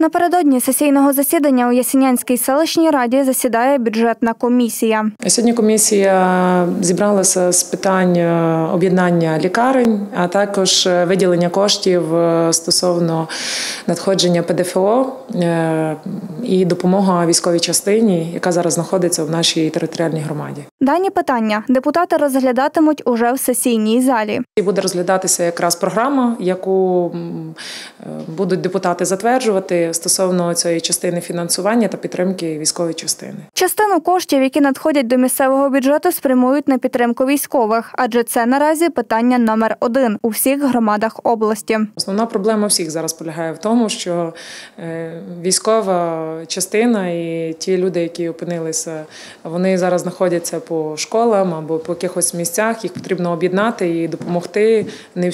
Напередодні сесійного засідання у Ясінянській селищній раді засідає бюджетна комісія. Сьогодні комісія зібралася з питань об'єднання лікарень, а також виділення коштів стосовно надходження ПДФО і допомога військовій частині, яка зараз знаходиться в нашій територіальній громаді. Дані питання депутати розглядатимуть уже в сесійній залі. І буде розглядатися якраз програма, яку будуть депутати затверджувати стосовно цієї частини фінансування та підтримки військової частини. Частину коштів, які надходять до місцевого бюджету, спрямують на підтримку військових, адже це наразі питання номер 1 у всіх громадах області. Основна проблема всіх зараз полягає в тому, що військова частина і ті люди, які опинилися, вони зараз знаходяться по школам або по якихось місцях, їх потрібно об'єднати і допомогти.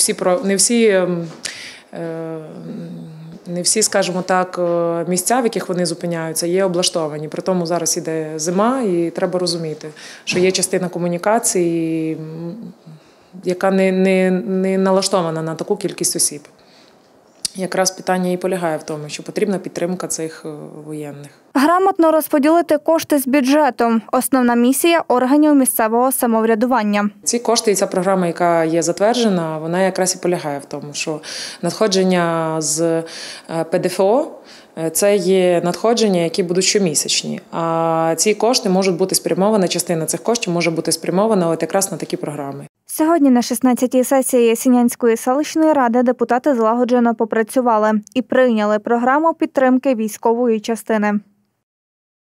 Не всі, скажімо так, місця, в яких вони зупиняються, є облаштовані. При тому зараз іде зима і треба розуміти, що є частина комунікації, яка не налаштована на таку кількість осіб. Якраз питання і полягає в тому, що потрібна підтримка цих воєнних. Грамотно розподілити кошти з бюджету – основна місія органів місцевого самоврядування. Ці кошти і ця програма, яка є затверджена, вона якраз і полягає в тому, що надходження з ПДФО – це є надходження, які будуть щомісячні. А ці кошти можуть бути спрямовані, частина цих коштів може бути спрямована от якраз на такі програми. Сьогодні на 16-й сесії Ясінянської селищної ради депутати злагоджено попрацювали і прийняли програму підтримки військової частини.